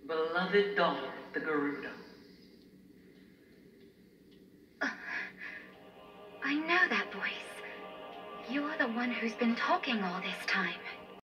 beloved daughter of the Gerudo. I know that voice. You are the one who's been talking all this time.